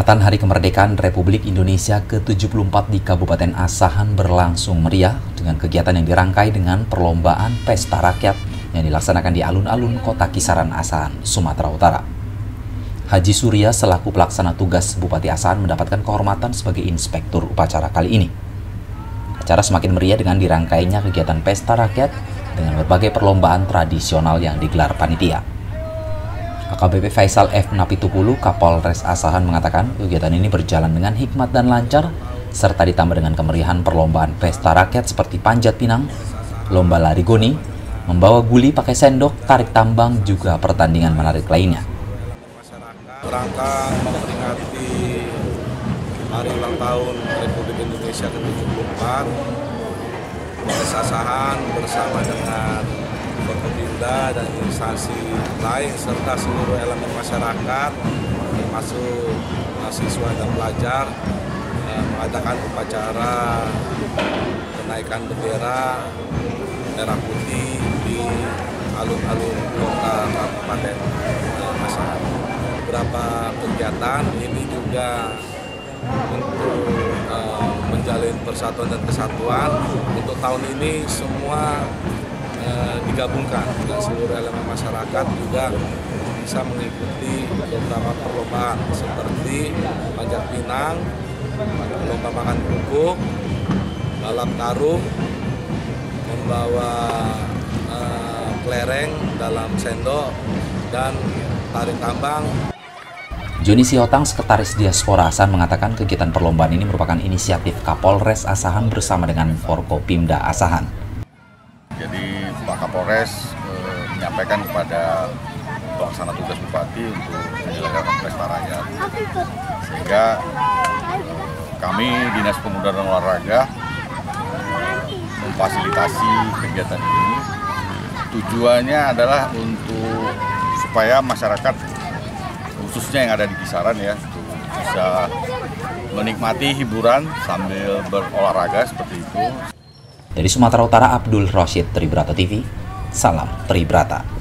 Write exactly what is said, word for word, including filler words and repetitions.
Peringatan Hari Kemerdekaan Republik Indonesia ke tujuh puluh empat di Kabupaten Asahan berlangsung meriah dengan kegiatan yang dirangkai dengan perlombaan pesta rakyat yang dilaksanakan di alun-alun Kota Kisaran Asahan, Sumatera Utara. Haji Surya selaku pelaksana tugas Bupati Asahan mendapatkan kehormatan sebagai inspektur upacara kali ini. Acara semakin meriah dengan dirangkainya kegiatan pesta rakyat dengan berbagai perlombaan tradisional yang digelar panitia. A K B P Faisal F. Napitupulu, Kapolres Asahan mengatakan kegiatan ini berjalan dengan hikmat dan lancar, serta ditambah dengan kemeriahan perlombaan pesta rakyat seperti panjat pinang, lomba lari goni, membawa guli pakai sendok, tarik tambang, juga pertandingan menarik lainnya. Rangka memperingati Hari Ulang Tahun Republik Indonesia ke tujuh puluh empat, Polres Asahan bersama dengan Forkopimda dan instansi lain serta seluruh elemen masyarakat termasuk mahasiswa dan pelajar eh, mengadakan upacara kenaikan bendera merah putih di alun-alun kota Kabupaten Asahan. Beberapa kegiatan ini juga untuk eh, menjalin persatuan dan kesatuan. Untuk tahun ini semua digabungkan dengan seluruh elemen masyarakat juga bisa mengikuti beberapa perlombaan seperti panjat pinang, lomba makan kerupuk, balap karung, membawa uh, kelereng dalam sendok, dan tarik tambang. Joni Siotang, Sekretaris Diaspora Asahan, mengatakan kegiatan perlombaan ini merupakan inisiatif Kapolres Asahan bersama dengan Forkopimda Asahan. Jadi Pak Kapolres eh, menyampaikan kepada pelaksana tugas Bupati untuk menyelenggarakan pesta rakyat, sehingga eh, kami Dinas Pemuda dan Olahraga eh, memfasilitasi kegiatan ini. Tujuannya adalah untuk supaya masyarakat khususnya yang ada di kisaran ya bisa menikmati hiburan sambil berolahraga seperti itu. Dari Sumatera Utara, Abdul Rashid, Tribrata T V, salam Tribrata.